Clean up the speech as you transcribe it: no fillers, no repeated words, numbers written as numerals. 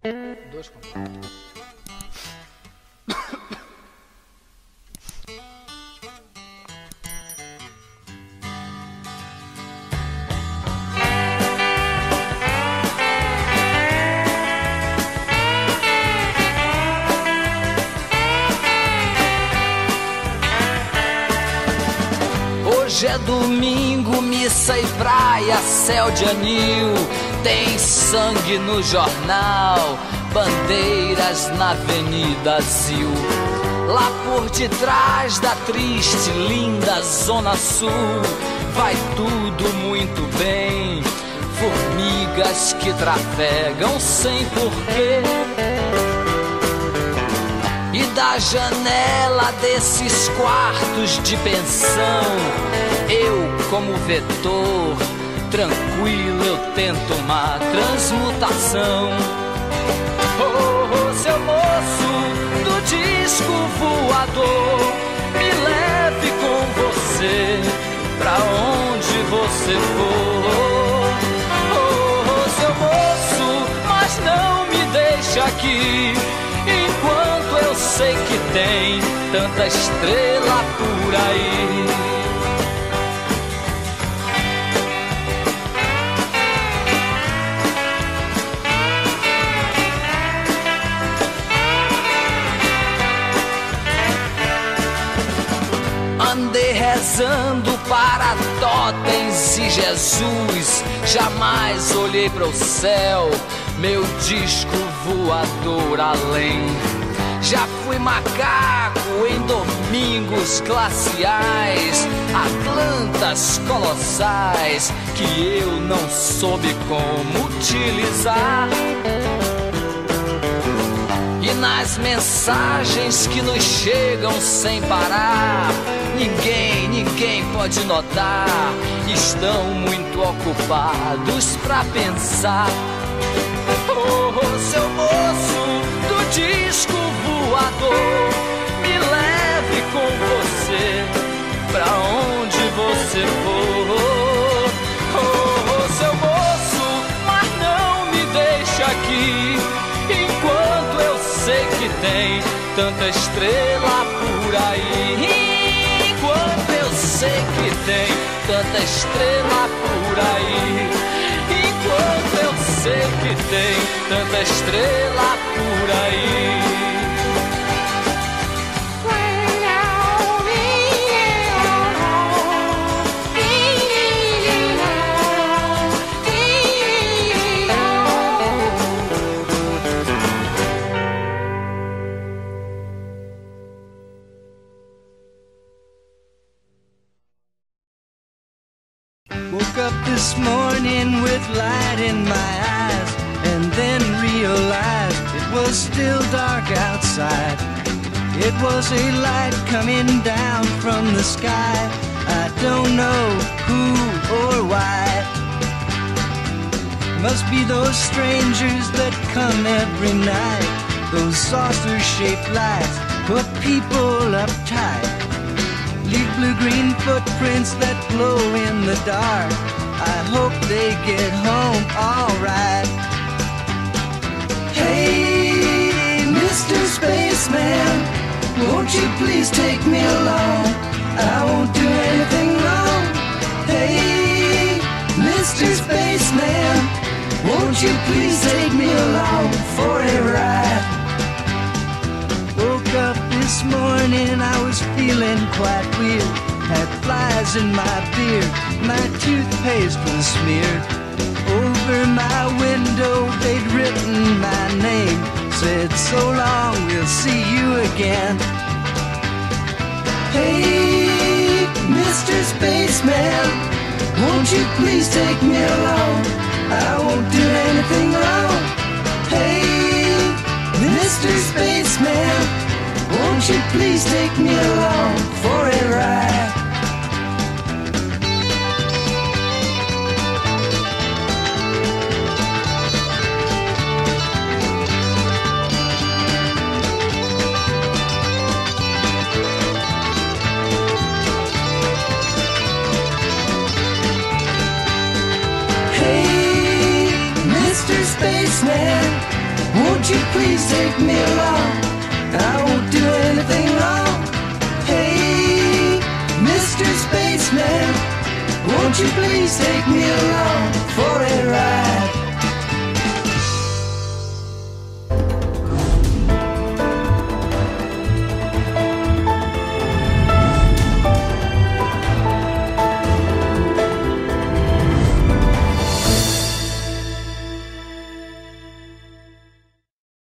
Dois completos. Hoje é domingo, missa e praia, céu de anil. Tem sangue no jornal, bandeiras na Avenida Zil. Lá por detrás da triste, linda Zona Sul, vai tudo muito bem. Formigas que trafegam sem porquê. E da janela desses quartos de pensão, eu como vetor, tranquilo eu tento uma transmutação. Oh, seu moço do disco voador, me leve com você pra onde você for. Oh, seu moço, mas não me deixe aqui, enquanto eu sei que tem tanta estrela por aí. Andei rezando para totens e Jesus, jamais olhei para o céu, meu disco voador além. Já fui macaco em domingos glaciais, Atlantas colossais que eu não soube como utilizar. E nas mensagens que nos chegam sem parar, ninguém pode notar, estão muito ocupados pra pensar. Oh, seu moço do disco voador, me leve com você pra onde você for. Oh, seu moço, mas não me deixe aqui, enquanto eu sei que tem tanta estrela por aí. Enquanto eu sei que tem tanta estrela por aí. Enquanto eu sei que tem tanta estrela por aí. Woke up this morning with light in my eyes, and then realized it was still dark outside. It was a light coming down from the sky. I don't know who or why. Must be those strangers that come every night. Those saucer-shaped lights put people uptight. Leave blue-green footprints that glow in the dark. I hope they get home alright. Hey, Mr. Spaceman, won't you please take me along? I won't do anything wrong. Hey, Mr. Spaceman, won't you please take me along for a ride? Woke up this morning, I was feeling quite weird. Had flies in my beard, my toothpaste was smeared. Over my window they'd written my name, said so long, we'll see you again. Hey, Mr. Spaceman, won't you please take me along? I won't do anything wrong. Hey, Mr. Spaceman, won't you please take me along for a ride? Hey, Mr. Spaceman, Won't you please take me along? I won't do anything wrong. Hey, Mr. Spaceman, won't you please take me along for a ride?